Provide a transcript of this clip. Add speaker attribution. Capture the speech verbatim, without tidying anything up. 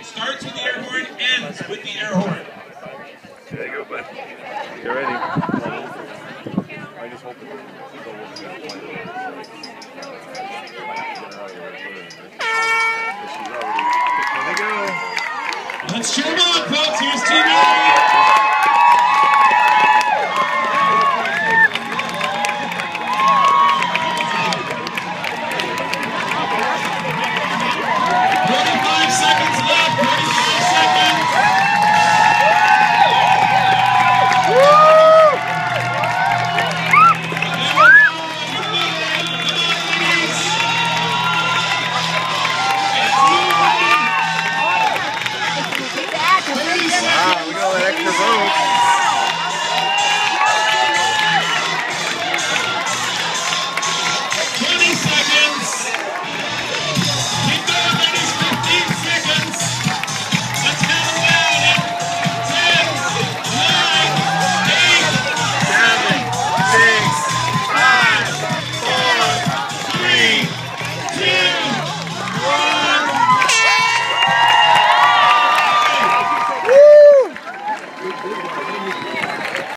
Speaker 1: starts with the air horn, ends with the air horn.
Speaker 2: There you go, bud. Get ready. I just hope it
Speaker 1: Let's cheer them on, folks. Here's Team A.